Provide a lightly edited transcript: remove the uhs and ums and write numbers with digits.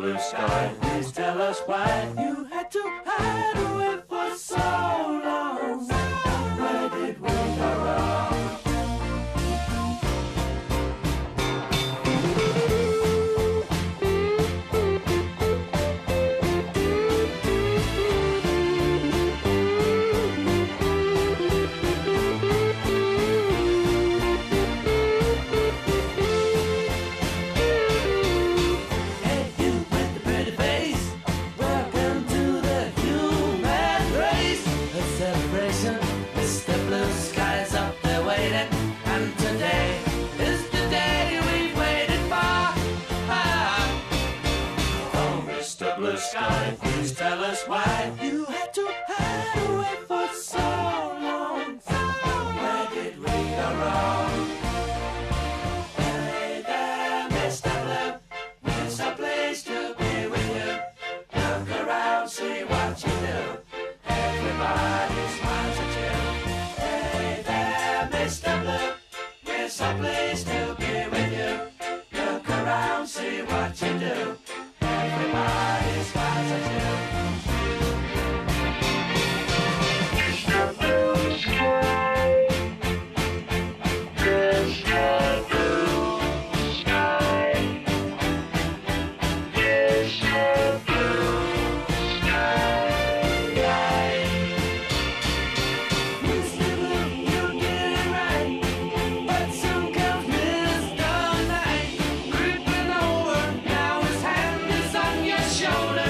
Blue Sky, please tell us why you had to hide away for so long. Where did we go wrong? Mr. Blue Sky's up there waiting, and today is the day we've waited for. Oh, Mr. Blue Sky, please tell us why you had to hide away for so long. Where did we go wrong? Hey there, Mr. Blue, it's a place to be with you. Look around, see what you do. Everybody smiles at you. Hey there, Mr. Blue, it's a place to be with you. Look around, see what you do. Everybody smiles at you. Mr. Blue Sky, Mr. Blue Sky, Mr. Blue Sky. Shoulder.